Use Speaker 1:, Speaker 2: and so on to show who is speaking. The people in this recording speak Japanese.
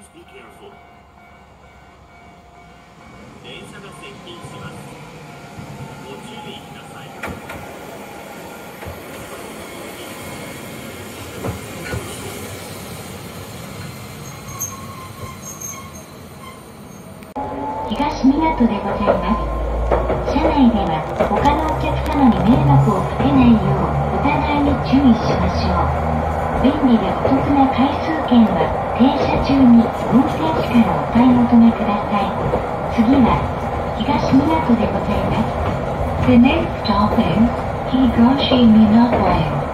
Speaker 1: be careful. 電車が接近します。ご注意ください。
Speaker 2: 東港でございます。車内では他のお客様に迷惑をかけないようお互いに注意しましょう。便利でお得な回数券は停車中に運転士からお買い求めください。次は東港でございます。The next stop is Higashi Minato.